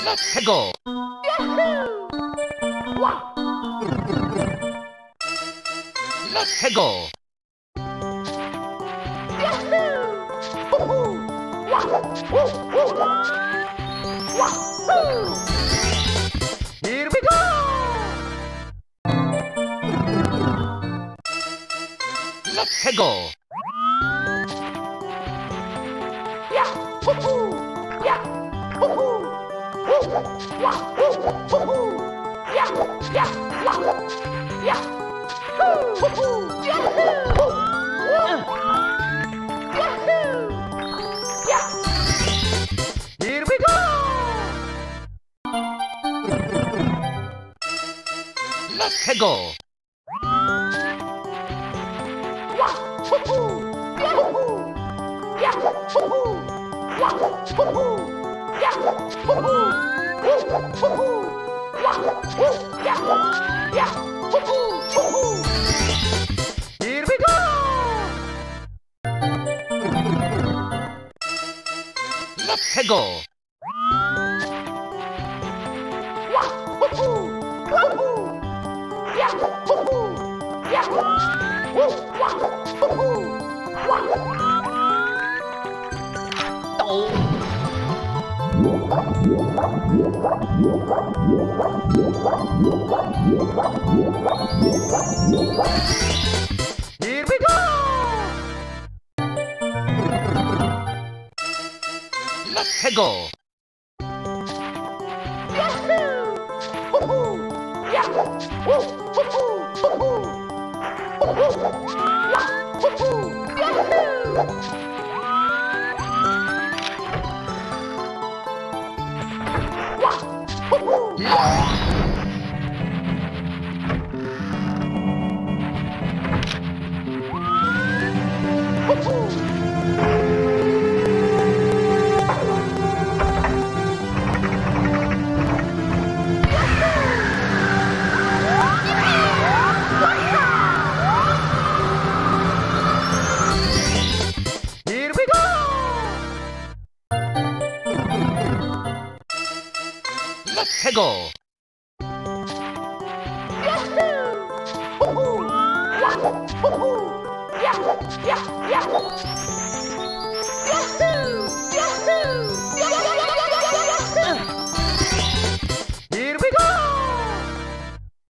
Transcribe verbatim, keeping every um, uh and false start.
Let's go! Let's go! Here we go! Let's go! Here we go! Let's go! Here we go! Let's go! Here we go! Let's go! Here we go! Let's go!